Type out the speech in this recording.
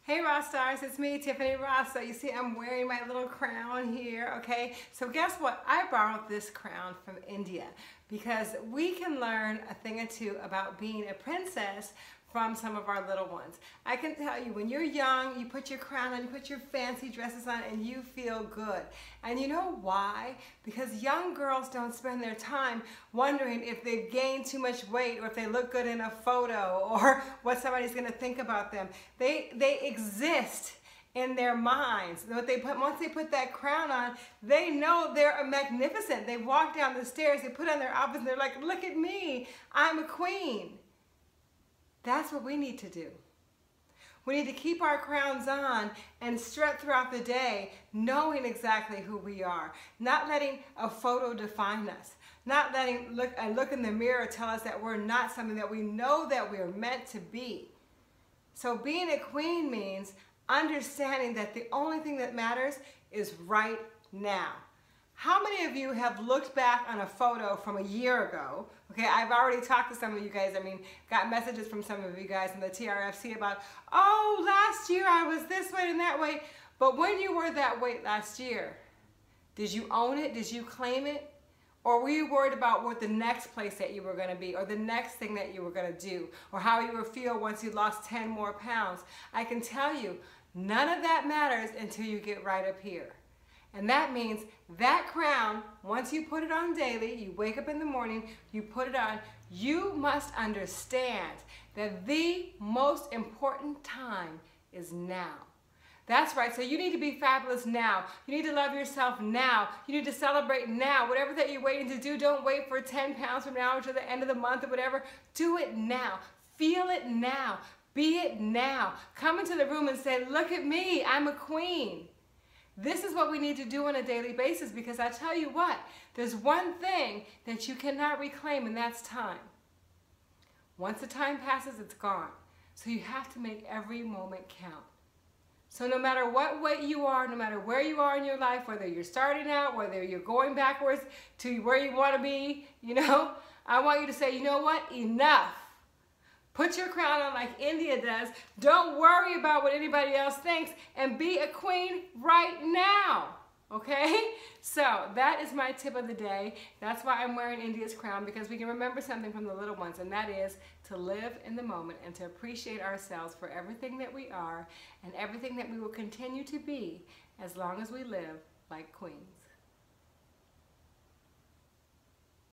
Hey Ross Stars, it's me, Tiffany Ross. So you see I'm wearing my little crown here, okay? So guess what? I borrowed this crown from India because we can learn a thing or two about being a princess from some of our little ones. I can tell you, when you're young, you put your crown on, you put your fancy dresses on, and you feel good. And you know why? Because young girls don't spend their time wondering if they've gained too much weight or if they look good in a photo or what somebody's gonna think about them. They exist in their minds. Once they put that crown on, they know they're magnificent. They walk down the stairs, they put on their outfits, and they're like, look at me, I'm a queen. That's what we need to do. We need to keep our crowns on and strut throughout the day, knowing exactly who we are, not letting a photo define us, not letting look in the mirror tell us that we're not something that we know that we're meant to be. So being a queen means understanding that the only thing that matters is right now. How many of you have looked back on a photo from a year ago? Okay, I've already talked to some of you guys. Got messages from some of you guys in the TRFC about, oh, last year I was this way and that way. But when you were that weight last year, did you own it? Did you claim it? Or were you worried about what the next place that you were going to be, or the next thing that you were going to do, or how you would feel once you lost 10 more pounds? I can tell you, none of that matters until you get right up here. And that means that crown, once you put it on daily, you wake up in the morning, you put it on, you must understand that the most important time is now. That's right. So you need to be fabulous now. You need to love yourself now. You need to celebrate now. Whatever that you're waiting to do, don't wait for 10 pounds from now to the end of the month or whatever. Do it now. Feel it now. Be it now. Come into the room and say, look at me, I'm a queen. This is what we need to do on a daily basis, because I tell you what, there's one thing that you cannot reclaim, and that's time. Once the time passes, it's gone. So you have to make every moment count. So no matter what weight you are, no matter where you are in your life, whether you're starting out, whether you're going backwards to where you want to be, I want you to say, you know what, enough. Put your crown on like India does. Don't worry about what anybody else thinks, and be a queen right now, okay? So that is my tip of the day. That's why I'm wearing India's crown, because we can remember something from the little ones, and that is to live in the moment and to appreciate ourselves for everything that we are and everything that we will continue to be as long as we live like queens.